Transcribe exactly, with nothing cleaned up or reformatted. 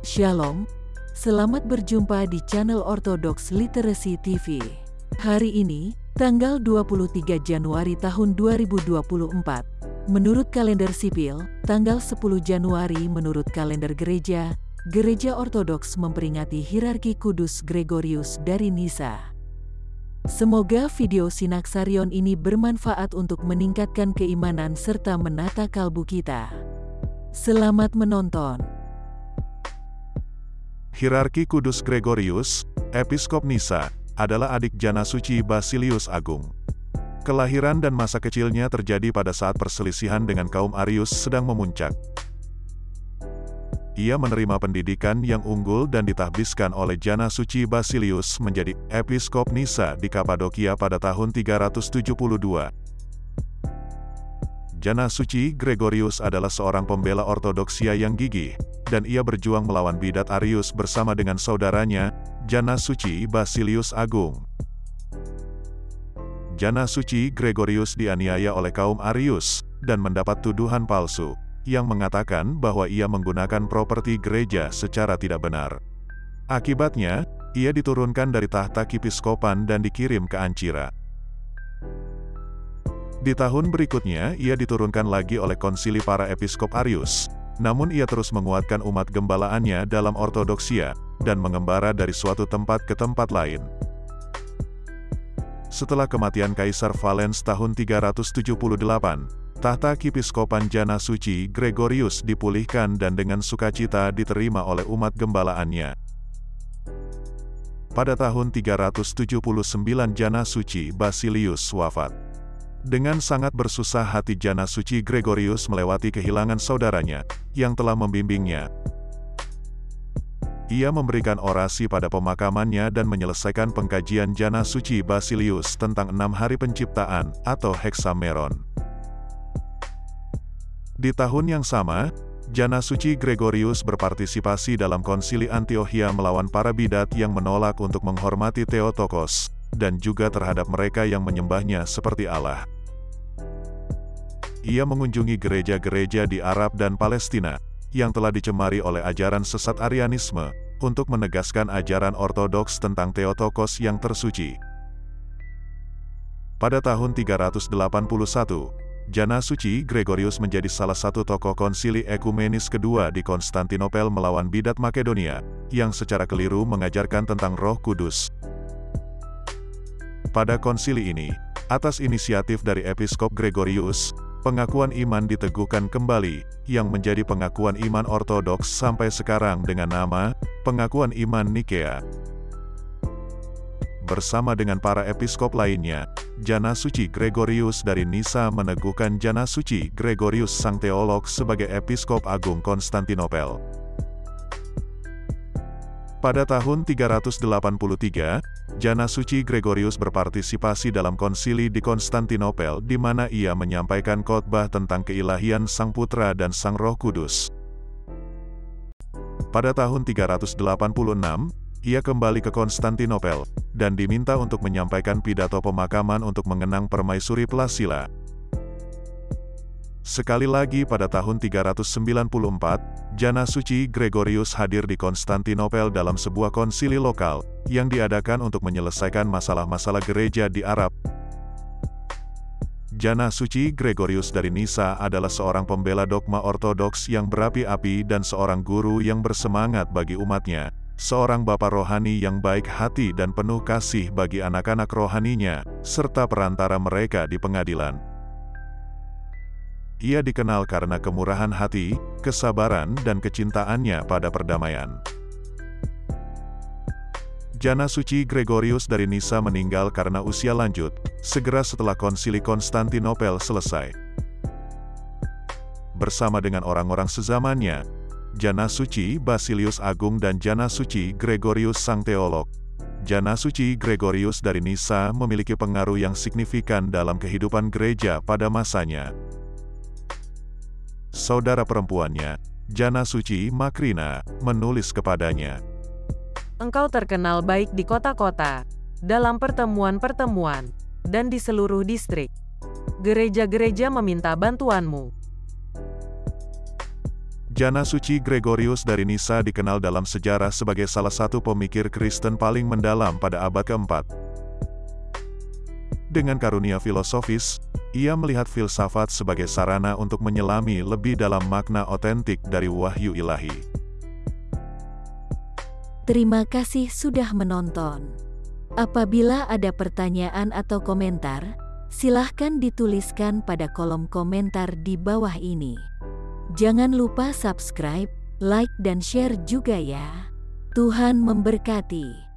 Shalom, selamat berjumpa di channel Orthodox Literacy T V. Hari ini, tanggal dua puluh tiga Januari tahun dua ribu dua puluh empat, menurut kalender sipil, tanggal sepuluh Januari menurut kalender gereja, Gereja Ortodoks memperingati hierarki kudus Gregorius dari Nisa. Semoga video Sinaksarion ini bermanfaat untuk meningkatkan keimanan serta menata kalbu kita. Selamat menonton. Hierarki Kudus Gregorius, Episkop Nisa, adalah adik Jana Suci Basilius Agung. Kelahiran dan masa kecilnya terjadi pada saat perselisihan dengan kaum Arius sedang memuncak. Ia menerima pendidikan yang unggul dan ditahbiskan oleh Jana Suci Basilius menjadi Episkop Nisa di Kapadokia pada tahun tiga ratus tujuh puluh dua. Jana Suci Gregorius adalah seorang pembela ortodoksia yang gigih, dan ia berjuang melawan bidat Arius bersama dengan saudaranya, Jana Suci Basilius Agung. Jana Suci Gregorius dianiaya oleh kaum Arius, dan mendapat tuduhan palsu, yang mengatakan bahwa ia menggunakan properti gereja secara tidak benar. Akibatnya, ia diturunkan dari tahta kipiskopan dan dikirim ke Ancira. Di tahun berikutnya, ia diturunkan lagi oleh konsili para episkop Arius. Namun ia terus menguatkan umat gembalaannya dalam ortodoksia, dan mengembara dari suatu tempat ke tempat lain. Setelah kematian Kaisar Valens tahun tiga ratus tujuh puluh delapan, tahta kipiskopan Jana Suci Gregorius dipulihkan dan dengan sukacita diterima oleh umat gembalaannya. Pada tahun tiga ratus tujuh puluh sembilan Jana Suci Basilius wafat. Dengan sangat bersusah hati Jana Suci Gregorius melewati kehilangan saudaranya, yang telah membimbingnya. Ia memberikan orasi pada pemakamannya dan menyelesaikan pengkajian Jana Suci Basilius tentang enam hari penciptaan, atau Hexameron. Di tahun yang sama, Jana Suci Gregorius berpartisipasi dalam konsili Antiokhia melawan para bidat yang menolak untuk menghormati Theotokos, dan juga terhadap mereka yang menyembahnya seperti Allah. Ia mengunjungi gereja-gereja di Arab dan Palestina, yang telah dicemari oleh ajaran sesat Arianisme, untuk menegaskan ajaran ortodoks tentang Theotokos yang tersuci. Pada tahun tiga ratus delapan puluh satu, Jana Suci Gregorius menjadi salah satu tokoh konsili ekumenis kedua di Konstantinopel melawan bidat Makedonia, yang secara keliru mengajarkan tentang Roh Kudus. Pada konsili ini, atas inisiatif dari Episkop Gregorius, pengakuan iman diteguhkan kembali, yang menjadi pengakuan iman ortodoks sampai sekarang dengan nama, Pengakuan Iman Nikea. Bersama dengan para episkop lainnya, Jana Suci Gregorius dari Nisa meneguhkan Jana Suci Gregorius Sang Teolog sebagai Episkop Agung Konstantinopel. Pada tahun tiga ratus delapan puluh tiga, Jana Suci Gregorius berpartisipasi dalam konsili di Konstantinopel di mana ia menyampaikan khotbah tentang keilahian Sang Putra dan Sang Roh Kudus. Pada tahun tiga ratus delapan puluh enam, ia kembali ke Konstantinopel, dan diminta untuk menyampaikan pidato pemakaman untuk mengenang Permaisuri Plasila. Sekali lagi pada tahun tiga ratus sembilan puluh empat, Jana Suci Gregorius hadir di Konstantinopel dalam sebuah konsili lokal, yang diadakan untuk menyelesaikan masalah-masalah gereja di Arab. Jana Suci Gregorius dari Nisa adalah seorang pembela dogma ortodoks yang berapi-api dan seorang guru yang bersemangat bagi umatnya, seorang bapa rohani yang baik hati dan penuh kasih bagi anak-anak rohaninya, serta perantara mereka di pengadilan. Ia dikenal karena kemurahan hati, kesabaran dan kecintaannya pada perdamaian. Jana Suci Gregorius dari Nisa meninggal karena usia lanjut, segera setelah konsili Konstantinopel selesai. Bersama dengan orang-orang sezamannya, Jana Suci Basilius Agung dan Jana Suci Gregorius Sang Teolog, Jana Suci Gregorius dari Nisa memiliki pengaruh yang signifikan dalam kehidupan gereja pada masanya. Saudara perempuannya, Jana Suci Makrina, menulis kepadanya, "Engkau terkenal baik di kota-kota, dalam pertemuan-pertemuan, dan di seluruh distrik. Gereja-gereja meminta bantuanmu. Jana Suci Gregorius dari Nyssa dikenal dalam sejarah sebagai salah satu pemikir Kristen paling mendalam pada abad keempat. Dengan karunia filosofis, ia melihat filsafat sebagai sarana untuk menyelami lebih dalam makna otentik dari wahyu ilahi. Terima kasih sudah menonton. Apabila ada pertanyaan atau komentar, silahkan dituliskan pada kolom komentar di bawah ini. Jangan lupa subscribe, like dan share juga ya. Tuhan memberkati.